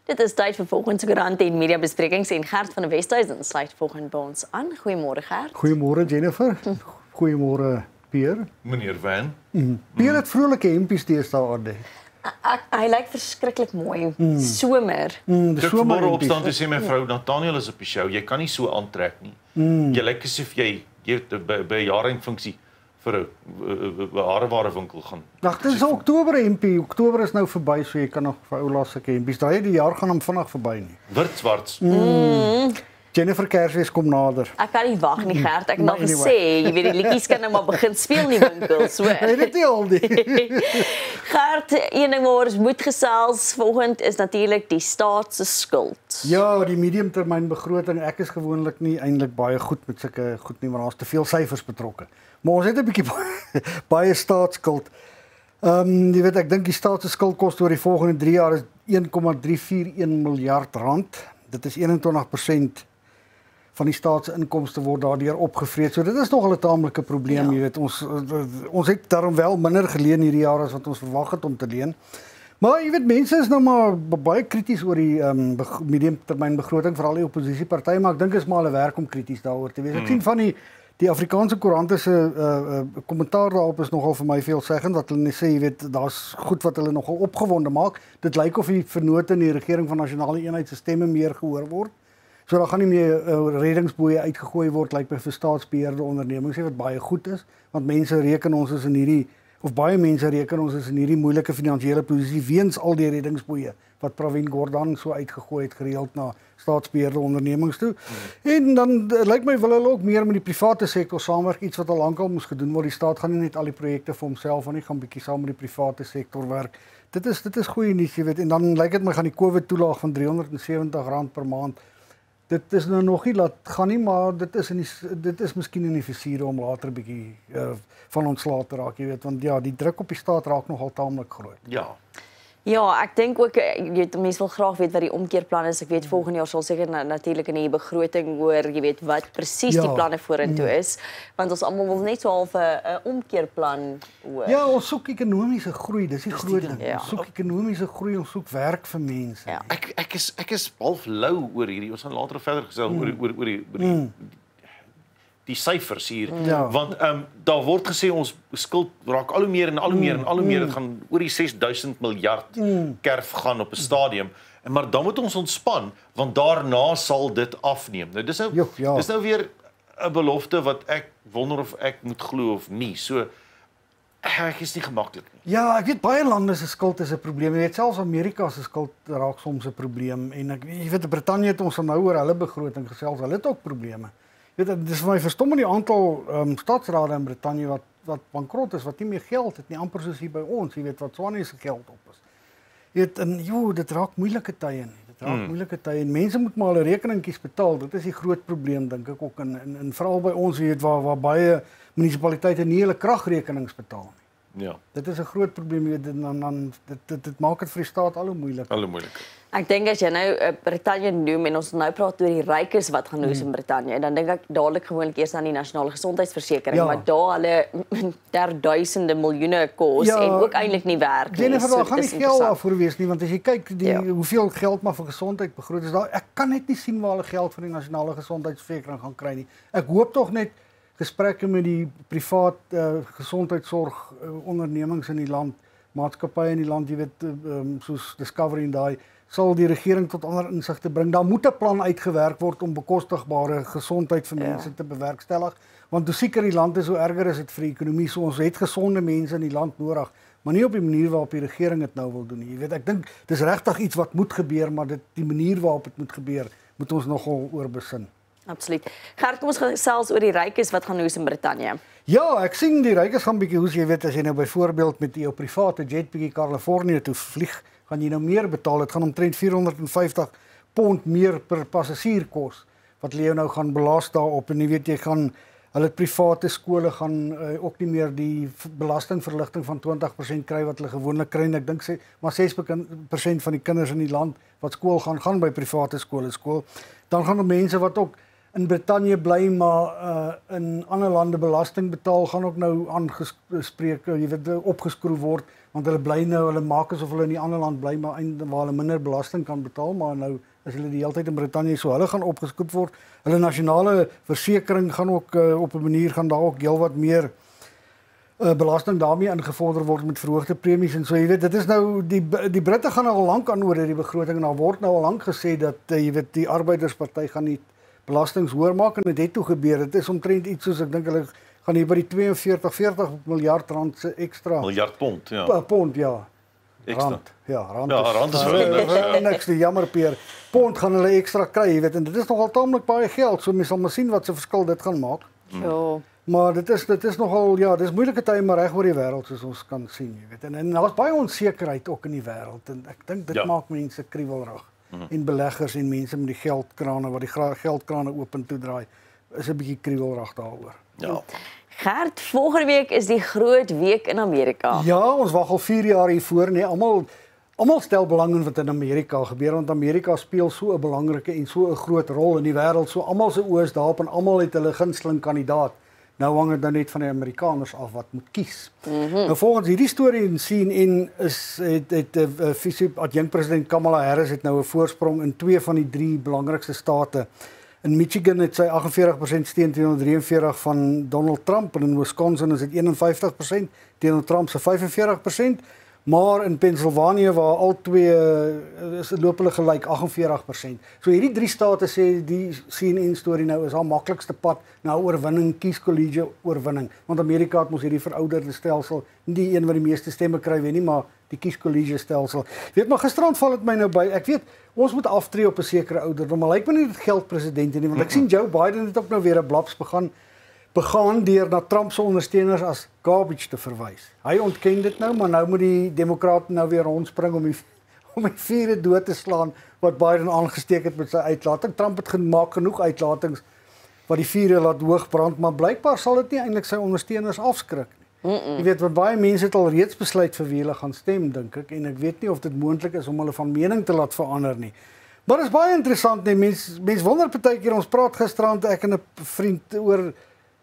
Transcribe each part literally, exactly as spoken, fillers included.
Dit is tyd vir volgende koerant en media besprekings en Gert van der Westhuizen sluit volgende by ons aan. Goeiemôre Gert. Goeiemôre Jennifer. Goeiemôre Pierre. Meneer Van. Mm. Pierre het vrolike hempies deesdae aan. Hy lyk verskriklik mooi. Mm. Somer. Mm, Ek het môre opstaan te sê my vrou Nathaniel is op die show. Jy kan nie so aantrek nie. Mm. Jy lyk asof jy jy by, by 'n jaareinfunksie vir 'n hareware winkel gaan. Dag, dit is Oktober hempie. Oktober is nou verby, so jy kan nog vir ou laas sulke hempies. Daai die jaar gaan hom vinnig verby nie. Wit swart. Mm. Jennifer Kersfees kom nader. Ek kan nie wag nie Gert. Ek het nog gesê, jy weet die liedjies kan nou maar begin speel in die winkels, so. Nee, dit nie al die. Gert, een ding waar ons moet gesels vanoggend is natuurlik die staat se skuld. Ja, die mediumtermynbegroting. Ek is gewoonlik nie eintlik baie goed met sulke goed nie, want daar's te veel syfers betrokke. Maar ons het 'n bietjie baie staatsskuld. Ehm um, jy weet ek dink die staat se skuld kos oor die volgende drie jaar is een komma drie vier een miljard rand. Dit is eenentwintig persent van die staatsinkomste word daardeur opgevreet. So dit is nogal 'n taamlike probleem, ja. Jy weet ons ons het daarom wel minder geleen hierdie jaar as wat ons verwag het om te leen. Maar jy weet mense is nou maar baie krities oor die ehm um, mediumtermynbegroting, veral die oppositiepartye, maar ek dink is maar 'n werk om krities daaroor te wees. Ek sien van die Die Afrikaanse koerante se uh, uh, kommentaar daarop is nogal vir my veelzeggend, wat hulle net sê, jy weet, daar's goed wat hulle nogal opgewonde maak. Dit lyk of die vennote in die regering van nasionale eenheid se stemme meer gehoor word. So daar gaan nie meer uh, reddingsboeie uitgegooi word, lyk by vir staatsbeheerde ondernemings, wat baie goed is, want mense reken ons is in hierdie, of baie mense reken ons is in hierdie moeilike finansiële posisie weens al die reddingsboeie wat Pravin Gordhan so uitgegooi het gereeld na staatsbeheerde ondernemings toe. Mm. En dan uh, lyk my wil hulle ook meer met die private sektor saamwerk, iets wat al lankal moes gedoen word. Die staat gaan nie net al die projekte vir homself aan nie, gaan bietjie saam met die private sektor werk. Dit is dit is goeie nuus, jy weet. En dan lyk dit my gaan die COVID toelaag van driehonderdsewentig rand per maand. Dit is nou nog nie laat gaan nie, maar dit is in die, dit is miskien in die visier om later bietjie uh, van ontslae te raak, jy weet, want ja, die druk op die staat raak nogal taamlik groot. Ja. Ja, ek dink ook jy weet mense wil graag weet wat die omkeerplan is. Ek weet volgende jaar sal seker na, natuurlik in die begroting hoor, jy weet wat presies ja. die planne vorentoe is, want ons almal wil net so half 'n omkeerplan hoor. Ja, ons soek ekonomiese groei, dis die groot ding. Ja. Ons soek ekonomiese groei, ons soek werk vir mense. Ja. Ek ek is ek is half lou oor hierdie. Ons gaan later verder gesels mm. oor oor oor die oor die mm. die syfers hier, ja. want ehm um, daar word gesê ons skuld raak al hoe meer en al hoe meer en al hoe meer, dit gaan oor die ses duisend miljard mm. kerf gaan op 'n stadium, en maar dan moet ons ontspan, want daarna sal dit afneem. Nou dis nou, jo, ja. dis nou weer 'n belofte wat ek wonder of ek moet glo of nie, so ek is nie gemaklik nie. Ja, ek weet baie lande se skuld is 'n probleem, jy weet selfs Amerika se skuld raak soms 'n probleem, en ek jy weet Brittanje het ons nou oor hulle begroting gesels, hulle het ook probleme. Weet, dit is vir my verstommend die aantal um, staatsrade in Brittanje wat wat bankrot is, wat nie meer geld het nie, amper soos hier by ons, jy weet wat Swanie se geld op is. Jy weet, en joh, dit raak moeilike tye nie. Dit raak hmm. moeilike tye en mense moet maar hulle rekeningkies betaal. Dit is die groot probleem dink ek ook in in, in veral by ons, jy weet waar waar baie munisipaliteite nie hulle kragrekenings betaal nie. Ja. Dit is 'n groot probleem, jy weet, dan dan dit dit, dit maak dit vir die staat al hoe moeiliker. Al hoe moeiliker. Ek dink as jy nou uh, Brittanje noem en ons nou praat oor die rykes wat gaan loos in Brittanje, dan dink ek dadelik gewoonlik eers aan die nasionale gesondheidsversekering, ja. maar daar hulle ter duisende miljoene kos ja, en ook eintlik nie werk nie. Jennifer, daar gaan nie geld daarvoor wees nie, want as jy kyk die ja. hoeveel geld maar vir gesondheid begroot is, daar ek kan net nie sien waar hulle geld vir die nasionale gesondheidsversekering gaan kry nie. Ek hoop tog net gesprekke met die privaat uh, gesondheidsorg uh, ondernemings in die land, maatskappye in die land, jy weet, uh, um, soos Discovery en daai, sal die regering tot ander insigte bring. Daar moet 'n plan uitgewerk word om bekostigbare gesondheid vir mense ja. te bewerkstellig, want hoe sieker die land is, hoe erger is dit vir die ekonomie. So ons het gesonde mense in die land nodig, maar nie op die manier waarop die regering dit nou wil doen nie. Jy weet, ek dink dis regtig iets wat moet gebeur, maar dit die manier waarop dit moet gebeur, moet ons nogal oor besin. Absoluut. Gert, kom ons gesels oor die rykes wat gaan hoes in Brittanje. Ja, ek sien die rykes gaan bietjie hoes, jy weet, as jy nou byvoorbeeld met jou private jet bietjie Kalifornië toe vlieg, gaan jy nou meer betaal. Dit gaan omtrent vierhonderd vyftig pond meer per passasier kos wat hulle jou nou gaan belas daarop, en jy weet jy gaan hulle private skole gaan uh, ook nie meer die belastingverligting van twintig persent kry wat hulle gewoonlik kry. En ek dink sê maar ses persent van die kinders in die land wat skool gaan gaan by private skole skool. Dan gaan er mense wat ook in Brittanje bly maar uh, in ander lande belasting betaal, gaan ook nou aangespreek, jy weet, opgeskroef word, want hulle bly nou, hulle maak asof hulle in die ander land bly, maar einde waar hulle minder belasting kan betaal, maar nou is hulle die hele tyd in Brittanje, so hulle gaan opgeskroef word. Hulle nasionale versekering gaan ook uh, op 'n manier gaan daar ook heelwat meer uh, belasting daarmee ingevorder word met verhoogde premies en so, jy weet, dit is nou, die, die Britte gaan al lank aan oor hierdie begroting, en daar word nou al lank gesê dat, uh, jy weet, die Arbeidersparty gaan nie belastings hoër maak, en dit het toe gebeur. Dit is omtrent iets soos, ek dink hulle gaan hier by die tweeënveertig, veertig miljard rand se ekstra miljard pond, ja. Pond, ja. Ekstra. Rand, ja, rand Ja, is, rand is wel niks, ja. niks, die jammer peer. Pond gaan hulle ekstra kry, jy weet, en dit is nogal taamlik baie geld, so mens sal maar sien wat se verskil dit gaan maak. Ja. Maar dit is dit is nogal, ja, dis moeilike tye maar reg oor die wêreld soos ons kan sien, jy weet. En, en daar's baie onsekerheid ook in die wêreld, en ek dink dit Ja. maak mense kriewelrig. Mm-hmm. En beleggers en mense met die geldkrane wat die gra- geldkrane oop en toe draai, is 'n bietjie kriewelrig daaroor. Ja. Gert, volgende week is die groot week in Amerika. Ja, ons wag al vier jaar hiervoor, nee, almal almal stel belang in wat in Amerika gebeur, want Amerika speel so 'n belangrike en so 'n groot rol in die wêreld. So almal se oë is daarop en almal het hulle gunsteling kandidaat. Nou hang dit nou net van die Amerikaners af wat moet kies. Mm-hmm. Nou volgens hierdie storie in C N N is het het 'n uh, visie adjunkt president Kamala Harris het nou 'n voorsprong in twee van die drie belangrikste state. In Michigan het sy agt en veertig persent steun teenoor drieënveertig persent van Donald Trump, en in Wisconsin is dit een en vyftig persent teenoor Trump se vyf en veertig persent. Maar in Pennsylvania waar al twee is loop hulle gelyk agt en veertig persent. So hierdie drie state sê die C N N storie nou is haar maklikste pad na oorwinning, kieskollege oorwinning, want Amerika het mos hierdie verouderde stelsel, nie die een wat die meeste stemme kry weet nie, maar die kieskollege stelsel. Weet maar gisterand val dit my nou by. Ek weet ons moet aftree op 'n sekere ouderdom, maar lyk my nie dit geld presidente nie, want ek sien Joe Biden het ook nou weer 'n blaps begin begaan deur na Trump se ondersteuners as garbage te verwys. Hy ontken dit nou, maar nou moet die demokrate nou weer rondspring om die om die vure dood te slaan wat Biden aangesteek het met sy uitlating. Trump het gemaak genoeg uitlatings wat die vure laat hoog brand, maar blykbaar sal dit nie eintlik sy ondersteuners afskrik nie. Mm -mm. Jy weet, want baie mense het al reeds besluit vir wie hulle gaan stem, dink ek, en ek weet nie of dit moontlik is om hulle van mening te laat verander nie. Maar dit is baie interessant, nee, mense mens wonder partykeer, ons praat gisterand ek en 'n vriend oor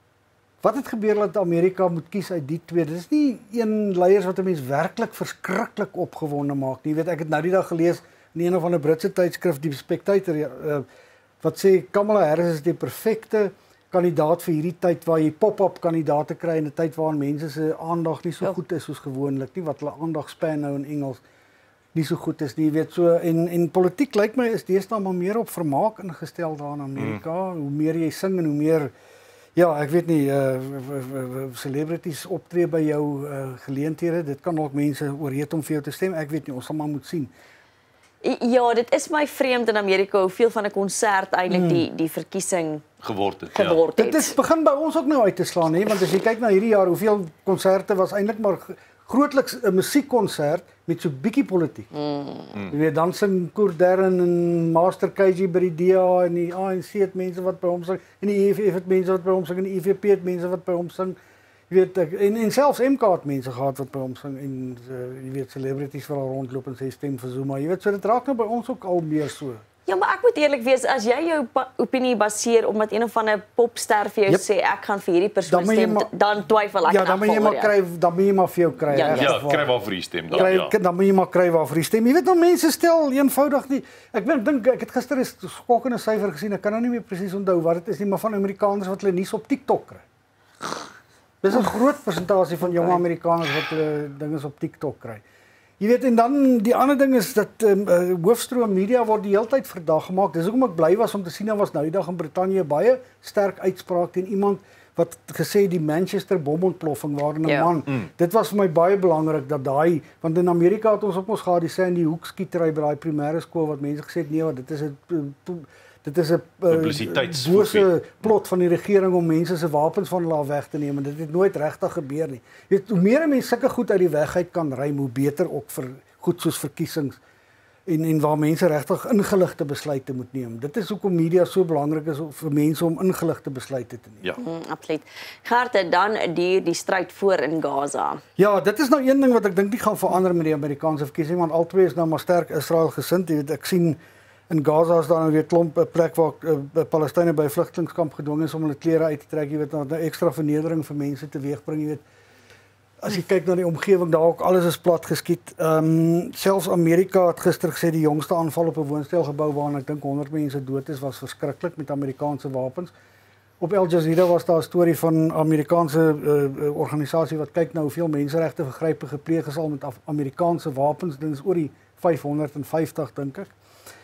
wat het gebeur dat Amerika moet kies uit die twee? Dit is nie een leiers wat 'n mens werklik verskriklik opgewonde maak nie. Jy weet, ek het nou die dag gelees in een of ander Britse tydskrif, die Spectator, uh, wat sê Kamala Harris is die perfekte kandidaat vir hierdie tyd waar jy pop-up kandidaate kry in 'n tyd waarin mense se aandag nie so ja. goed is soos gewoonlik nie, wat hulle aandagspan nou in Engels nie so goed is nie, jy weet, so en en politiek lyk my is deesdae maar meer op vermaak ingestel daar in Amerika. Mm. Hoe meer jy sing en hoe meer ja, ek weet nie, uh, celebrities optree by jou uh, geleenthede, dit kan ook mense oorreed om vir jou te stem, ek weet nie, ons sal maar moet sien. Ja, dit is my vreemd in Amerika hoeveel van 'n konsert eintlik hmm. die die verkiesing geword het. geword ja. het. Dit is begin by ons ook nou uit te slaan, hè, want as jy kyk na hierdie jaar, hoeveel konserte was eintlik maar grootliks 'n musiekkonsert met so bietjie politiek. Mm. Jy weet, dan sing Koer Darren en Master K G by die D A en die A N C het mense wat by hom sing en die E F F het mense wat by hom sing en die I F P het mense wat by hom sing. Jy weet, en en selfs M K het mense gehad wat by hom sing en uh, jy weet celebrities wat al rondloop en sê stem vir Zuma. Jy weet, so dit raak nou by ons ook al meer so. Ja, maar ek moet eerlik wees, as jy jou opinie baseer omdat een of ander popster vir jou yep. sê ek gaan vir hierdie persoon stem, ma, dan twyfel ek. Ja, dan moet jy maar kry, dan moet jy maar vir jou kry. Ja, ja kry waarvoor jy stem dan. Kry, ja. Dan moet jy maar kry waarvoor jy stem. Jy weet nou mense stel eenvoudig nie. Ek dink ek het gister 'n skokkende syfer gesien. Ek kan nou nie meer presies onthou wat dit is nie, maar van Amerikaners wat hulle nuus op TikTok kry. Dis 'n groot persentasie van jong Amerikaners wat hulle dinge op TikTok kry. Jy weet, en dan die ander ding is dat um, uh, hoofstroom media word die hele tyd verdag gemaak. Dis hoekom ek bly was om te sien daar was nou die dag in Brittanje baie sterk uitspraak teen iemand wat gesê die Manchester bomontploffing waarin 'n ja. man. Mm. Dit was vir my baie belangrik dat daai, want in Amerika het ons ook ons gehad die Sandy Hook skietery by daai primêre skool wat mense gesê het nee, wat dit is 'n dit is 'n bose plot van die regering om mense se wapens van hulle af weg te neem en dit het nooit regtig gebeur nie. Jy weet, hoe meer mense sulke goed uit die weg uit kan ruim, hoe beter ook vir goed soos verkiesings en en waar mense regtig ingeligte besluite moet neem. Dit is hoekom media so belangrik is vir mense om ingeligte besluite te neem. Ja, mm, absoluut. Gerte, dan die die stryd voor in Gaza. Ja, dit is nou een ding wat ek dink nie gaan verander met die Amerikaanse verkiesing, want albei is nou maar sterk Israel gesind. Jy weet, ek sien In Gaza is daar nou weer klomp 'n plek waar uh, Palestynë by 'n vlugtelingkamp gedwing is om hulle klere uit te trek, jy weet, wat nou extra vernedering vir mense teweegbring, jy weet. As jy kyk na die omgewing daar ook, alles is plat geskiet. Ehm um, selfs Amerika het gister gesê die jongste aanval op 'n woonstelgebou waarna ek dink honderd mense dood is, was verskriklik met Amerikaanse wapens. Op Al Jazeera was daar 'n storie van 'n Amerikaanse uh, organisasie wat kyk na hoeveel menseregte vergrype gepleeg is al met Amerikaanse wapens. Dit is oor die vyfhonderdvyftig dink ek.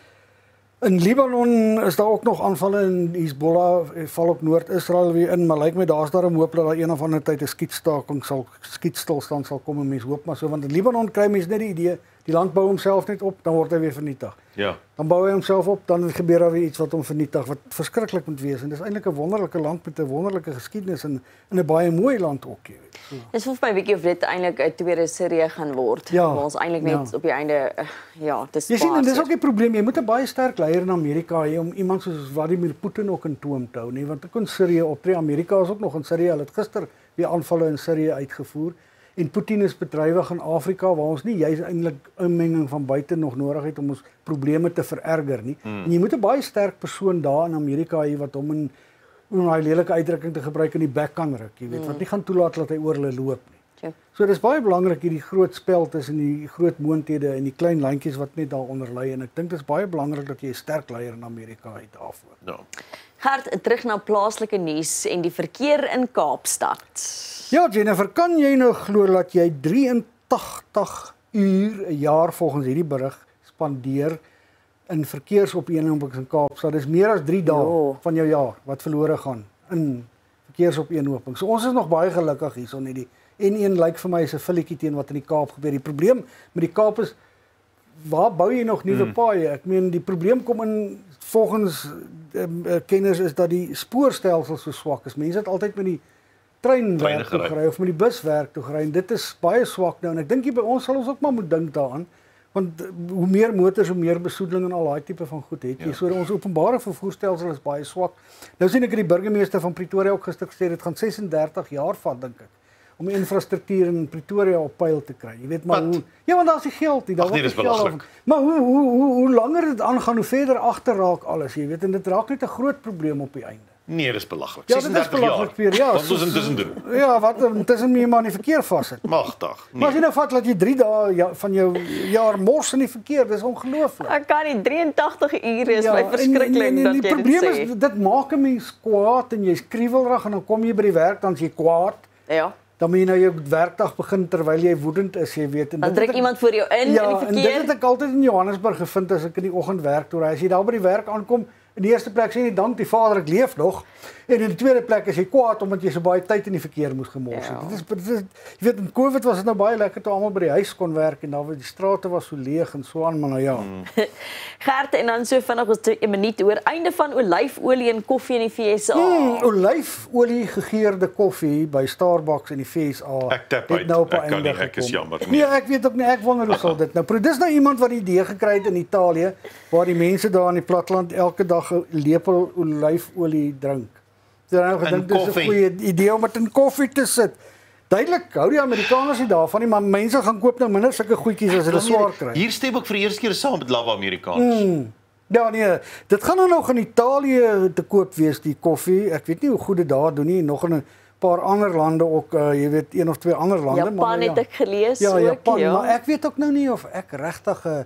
In Libanon is daar ook nog aanvalle en Hezbollah val op Noord-Israel weer in, maar lyk my daar's daar 'n hoop dat daar een of ander tyd 'n skietstaking sal skietstilstand sal kom en mense hoop maar so, want in Libanon kry mense net die idee, die land bou homself net op, dan word hy weer vernietig. Ja. Dan bou hy homself op, dan gebeur daar weer iets wat hom vernietig, wat verskriklik moet wees en dis eintlik 'n wonderlike land met 'n wonderlike geskiedenis en in 'n baie mooi land ook, jy weet. So. Dis vir my 'n bietjie of dit eintlik 'n tweede Sirië gaan word. Ja, waar ons eintlik net ja. op die einde uh, ja, dis Jy sien, en dis ook die probleem, jy moet 'n baie sterk leier in Amerika hê om iemand soos Vladimir Putin ook in toom te hou, nie, want ek kon Sirië optree. Amerika is ook nog in Sirië. Hulle het gister weer aanvalle in Sirië uitgevoer. En Putin is bedrywig in Afrika waar ons nie juis eintlik inmenging van buite nog nodig het om ons probleme te vererger nie. Mm. En jy moet 'n baie sterk persoon daar in Amerika hê wat hom in om daai lelike uitdrukking te gebruik in die bek kan ruk, jy weet, mm. wat nie gaan toelaat dat hy oor hulle loop nie. Sure. So dis baie belangrik hierdie groot spel tussen die groot moonthede en die klein landjies wat net daaronder lê en ek dink dit is baie belangrik dat jy 'n sterk leier in Amerika het daarvoor. Ja. Gert, terug na plaaslike nuus en die verkeer in Kaapstad. Ja, Jennifer, kan jy nou glo dat jy drie en tagtig uur 'n jaar volgens hierdie berig spandeer in verkeersopeenhopings in Kaapstad? Dis meer as drie dae Jo. van jou jaar wat verlore gaan in verkeersopeenhopings. So ons is nog baie gelukkig hierson net die N een lyk vir my is 'n filletjie teen wat in die Kaap gebeur. Die probleem met die Kaap is waar bou jy nog nuwe hmm. paaie? Ek meen die probleem kom in volgens um, uh, kenners is dat die spoorstelsel so swak is. Mense het altyd met die trein werk toe gery of met die bus werk toe gery en dit is baie swak nou en ek dink jy by ons sal ons ook maar moet dink daaraan want hoe meer motors hoe meer besoedeling en al daai tipe van goed het jy ja. So ons openbare vervoerstelsel is baie swak. Nou sien ek die burgemeester van Pretoria ook gister gesê dit gaan ses en dertig jaar vat dink ek om die infrastruktuur in Pretoria op pyl te kry. Jy weet maar Wat? hoe ja want daar's die geld nie, daar word nie geld. Maar hoe hoe hoe hoe langer dit aangaan hoe verder agter raak alles, jy weet en dit raak net 'n groot probleem op die einde. Nee, dis belaglik. Ja, dit is belaglik weer. Ja, wat ons intussen doen. Ja, wat intussen nie maar in die verkeer vassit. Magtig. Nee. Maar as jy nou vat dat jy drie dae ja, van jou jaar mors in die verkeer, dis ongelooflik. Ek kan nie drie en tagtig ure is ja, my verskriklik dat jy dit sê. Die probleem is dit maak 'n mens kwaad en jy's kriewelrig en dan kom jy by die werk dan jy kwaad. Ja. Dan moet jy nou jou werkdag begin terwyl jy woedend is, jy weet. En dan druk iemand voor jou in ja, in die verkeer. Ja, en dit het ek altyd in Johannesburg gevind as ek in die oggend werk toe ry. As jy daar by die werk aankom, in die eerste plek sê jy dank die Vader ek leef nog. En in die tweede plek is jy kwaad omdat jy so baie tyd in die verkeer moes gemors het. Ja. Dit is dit is jy weet in Covid was dit nou baie lekker toe almal by die huis kon werk en daar was die strate was so leeg en so aan maar nou ja. Mm. Gert en dan so vinnig ons 'n minuut oor einde van olyfolie en koffie in die V S A. Mm, olyfolie gegeurde koffie by Starbucks in die V S A. Ek tap uit. Nou ek kan nie, ek is jammer. Nee. nee, ek weet ook nie ek wonder hoe sal dit nou. Dis nou iemand wat die idee gekry het in Italië waar die mense daar in die platteland elke dag 'n lepel olyfolie drink. Jy het nou gedink dis 'n goeie idee om dit in koffie te sit. Duidelik hou die Amerikaners nie daarvan nie, maar mense gaan koop nou minder sulke goedjies as hulle swaar kry. Hier stem ek vir die eerste keer saam met Lava Amerikaners. Mm. Ja nee, dit gaan nou nog in Italië te koop wees die koffie. Ek weet nie hoe goed dit daar doen nie, nog in 'n paar ander lande ook, uh, jy weet een of twee ander lande, Japan maar het ja. ek gelees ja, ook, Japan, ja. Maar ek weet ook nou nie of ek regtig 'n uh,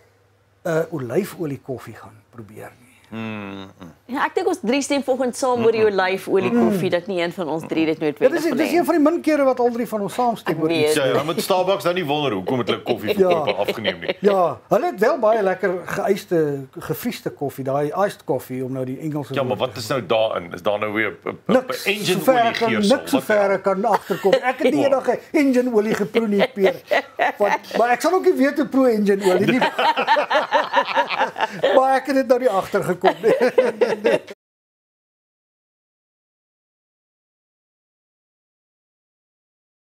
uh, olyfolie koffie gaan probeer nie. Mm. Ja, ek dink ons drie stem volgens saam oor die olyfolie koffie dat nie een van ons drie dit noodwendig wil hê. Dit is een van die min kere wat al drie van ons saamstem oor iets. Ja, ja, met Starbucks nou nie wonder hoekom het hulle koffie verkoop ja. afgeneem nie. Ja, hulle het wel baie lekker geëiste gevriesde koffie, daai iced coffee om nou die Engelse Ja, maar wat is nou daarin? Is daar nou weer 'n engine olie geursel? Niks so ver kan agterkom. Ek het nie eendag 'n engine olie geproe nie, Peer. Want maar ek sal ook nie weet hoe proe engine olie nie. Maar ek het dit nou nie agtergekom nie.